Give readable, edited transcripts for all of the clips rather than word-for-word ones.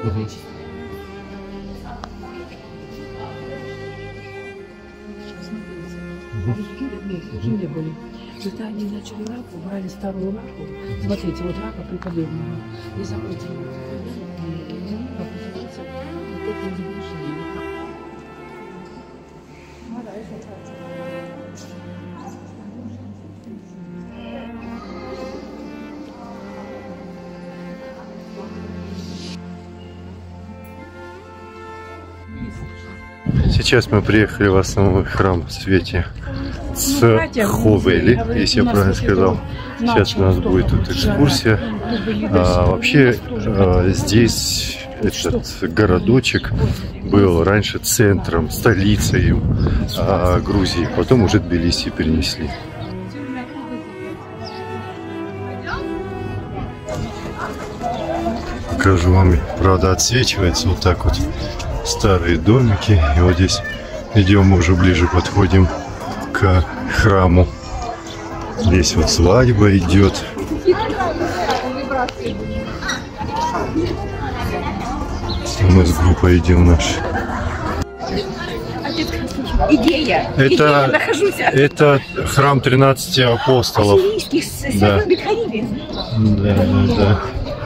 Жили были. Когда они начали раку, брали старую раку. Смотрите, вот рака преподобного. И закрутили. Сейчас мы приехали в основной храм Святой Цховели, если я правильно сказал. Сейчас у нас будет тут экскурсия. Вообще здесь этот городочек был раньше центром, столицей Грузии. Потом уже Тбилиси перенесли. Покажу вам, правда, отсвечивается вот так вот старые домики. И вот здесь идем, мы уже ближе подходим к храму. Здесь вот свадьба идет. Мы с группой идем наш. Это храм 13 апостолов. Да. Да.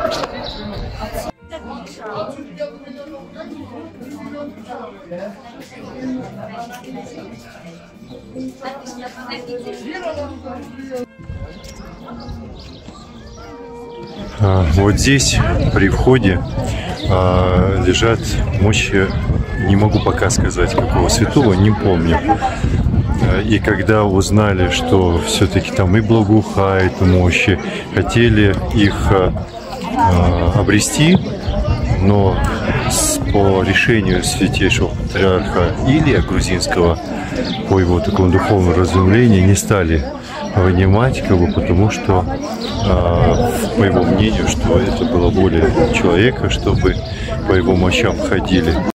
Вот здесь при входе лежат мощи, не могу пока сказать какого святого, не помню. И когда узнали, что все-таки там и благоухает мощи, хотели их обрести, но по решению святейшего патриарха Илия Грузинского, по его такому духовному разумлению, не стали вынимать, потому что, по его мнению, что это было более человека, чтобы по его мощам ходили.